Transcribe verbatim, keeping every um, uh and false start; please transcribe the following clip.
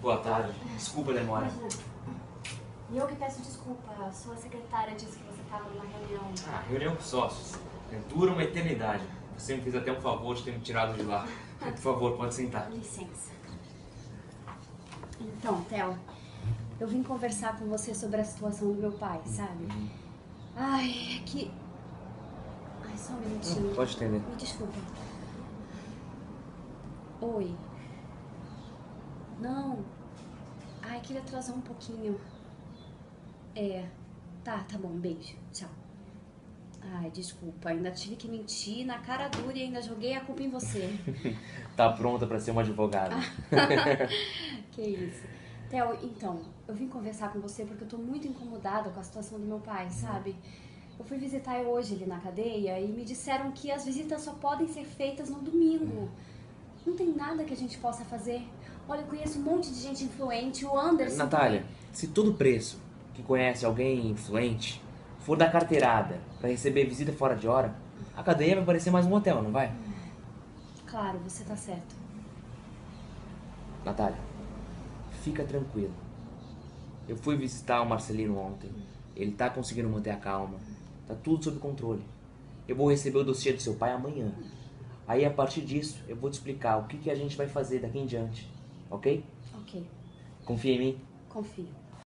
Boa tarde. Desculpa a demora. E eu que peço desculpa. Sua secretária disse que você estava numa reunião. Ah, reunião com sócios. Dura uma eternidade. Você me fez até um favor de ter me tirado de lá. Por favor, pode sentar. Licença. Então, Theo, eu vim conversar com você sobre a situação do meu pai, sabe? Uhum. Ai, é que... Ai, só um minutinho. Hum, pode entender. Me desculpa. Oi. Não. Ai, queria atrasar um pouquinho. É. Tá, tá bom. Beijo. Tchau. Ai, desculpa. Ainda tive que mentir na cara dura e ainda joguei a culpa em você. Tá pronta pra ser uma advogada. Que isso. Theo, então, eu vim conversar com você porque eu tô muito incomodada com a situação do meu pai, sabe? Eu fui visitar ele hoje ali na cadeia e me disseram que as visitas só podem ser feitas no domingo. Não tem nada que a gente possa fazer. Olha, eu conheço um monte de gente influente, o Anderson... Natália, também. se todo preço que conhece alguém influente for da carteirada pra receber visita fora de hora, a cadeia vai parecer mais um hotel, não vai? Claro, você tá certo. Natália, fica tranquila. Eu fui visitar o Marcelino ontem. Ele tá conseguindo manter a calma. Tá tudo sob controle. Eu vou receber o dossiê do seu pai amanhã. Aí, a partir disso, eu vou te explicar o que, que a gente vai fazer daqui em diante. Ok? Ok. Confia em mim? Confio.